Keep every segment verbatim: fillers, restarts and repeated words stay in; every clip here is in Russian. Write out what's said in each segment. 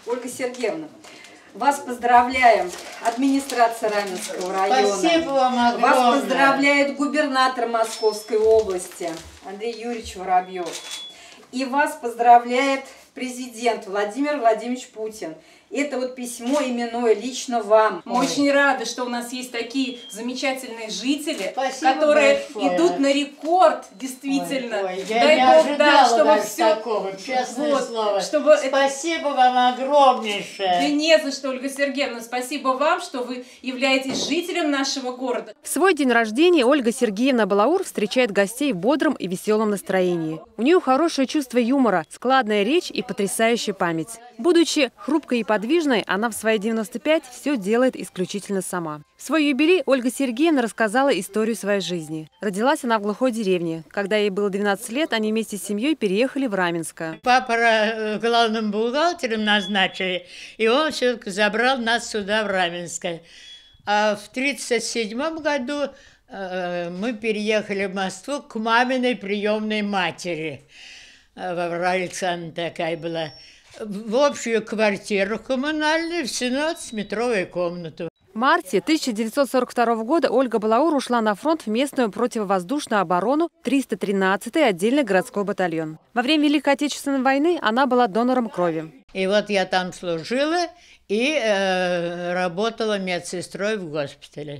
Ольга Сергеевна, вас поздравляем администрация Раменского района. Спасибо вам огромное. Вас поздравляет губернатор Московской области Андрей Юрьевич Воробьев. И вас поздравляет президент Владимир Владимирович Путин. Это вот письмо именное лично вам. Мы Ой. очень рады, что у нас есть такие замечательные жители, Спасибо которые большое. идут на рекорд, действительно. Ой, ой, я Дай не Бог, ожидала да, чтобы даже все... такого, честное вот, слово. Чтобы Спасибо это... вам огромнейшее. Да не за что, Ольга Сергеевна. Спасибо вам, что вы являетесь жителем нашего города. В свой день рождения Ольга Сергеевна Балаур встречает гостей в бодром и веселом настроении. У нее хорошее чувство юмора, складная речь и потрясающая память. Будучи хрупкой и подвижной, она в свои девяносто пять все делает исключительно сама. В свой юбилей Ольга Сергеевна рассказала историю своей жизни. Родилась она в глухой деревне. Когда ей было двенадцать лет, они вместе с семьей переехали в Раменское. Папа главным бухгалтером назначили, и он все-таки забрал нас сюда, в Раменское. А в тридцать седьмом году э, мы переехали в Москву к маминой приемной матери. Варвара Александровна такая была. В общую квартиру коммунальную, в семнадцатиметровую комнату. В марте тысяча девятьсот сорок второго года Ольга Балаур ушла на фронт в местную противовоздушную оборону триста тринадцатый отдельный городской батальон. Во время Великой Отечественной войны она была донором крови. И вот я там служила и э, работала медсестрой в госпитале.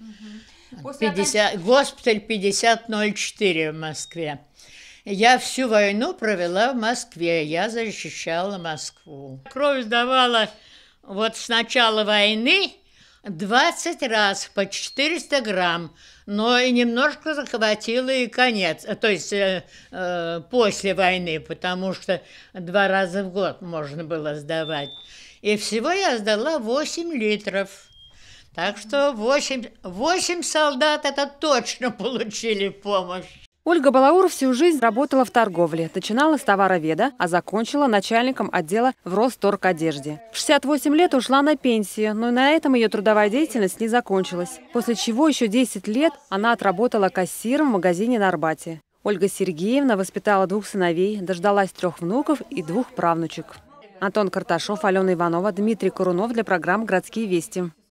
Угу. пятьдесят, госпиталь пятьдесят ноль четыре в Москве. Я всю войну провела в Москве, я защищала Москву. Кровь сдавала вот с начала войны двадцать раз по четыреста грамм, но и немножко захватило и конец, то есть э, э, после войны, потому что два раза в год можно было сдавать. И всего я сдала восемь литров. Так что восемь, восемь солдат это точно получили помощь. Ольга Балаур всю жизнь работала в торговле. Начинала с товароведа, а закончила начальником отдела в Росторгодежде. В шестьдесят восемь лет ушла на пенсию, но на этом ее трудовая деятельность не закончилась. После чего еще десять лет она отработала кассиром в магазине на Арбате. Ольга Сергеевна воспитала двух сыновей, дождалась трех внуков и двух правнучек. Антон Карташов, Алена Иванова, Дмитрий Курунов для программы «Городские вести».